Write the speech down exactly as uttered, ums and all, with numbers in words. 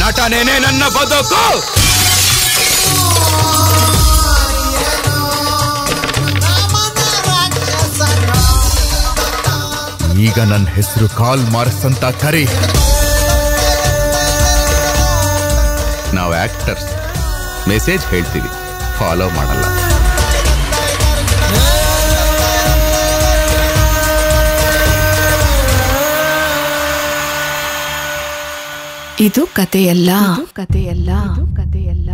ನಾಟನೇನೆ ನನ್ನ ಬದುಕು. ಈಗ ನನ್ನ ಹೆಸರು ಕಾಲ್ ಮಾರ್ಕ್ಸ್ ಅಂತ ಕರಿ. ನಾವು ಆಕ್ಟರ್ಸ್, ಮೆಸೇಜ್ ಹೇಳ್ತೀವಿ, ಫಾಲೋ ಮಾಡಲ್ಲ. ಇದು ಕಥೆಯಲ್ಲ, ಕಥೆಯಲ್ಲ, ಕಥೆಯಲ್ಲ.